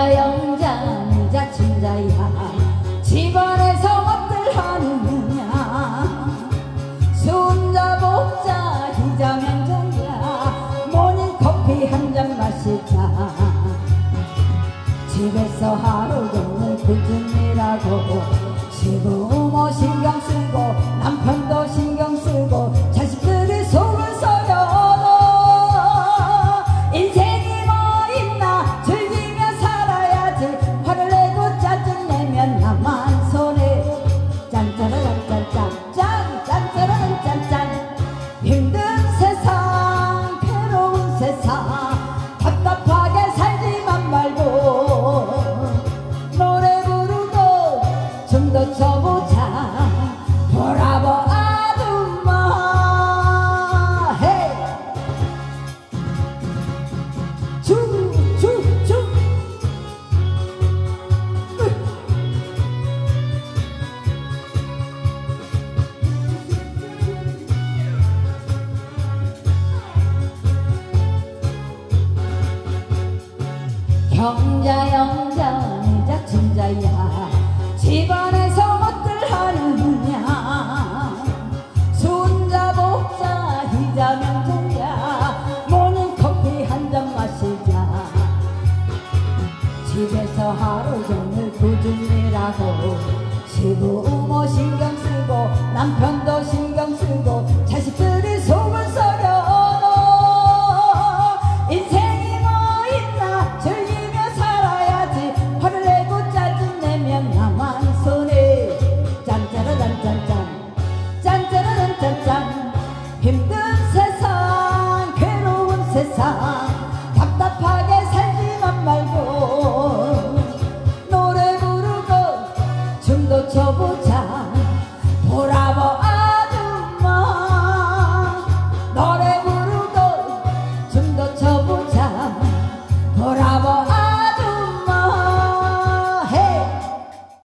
형자 영자 미자 친자야 집안에서 뭣들 하느냐 순자 복자 희자 명자야 모닝커피 한 잔 마시자 집에서 하루 종일 굳은 일하고 시부모 신경 쓰고 남편도 신경 쓰고 자식들이 속을 썩여도 인생이 뭐 있나 즐기며 살아야지 화를 내고 짜증내면 나만 손해 짠짜라짠짠짠 짠짜라짠짠 힘든 세상 괴로운 세상 답답하게 살지만 말고 노래 부르고 춤도 춰보자 보라보 아줌마 헤이 춤춤춤 형자 영자 미자 친자야 집안에서 뭣들 하느냐 순자 복자 희자 명자야 모닝커피 한 잔 마시자 집에서 하루 종일 굳은 일하고 시부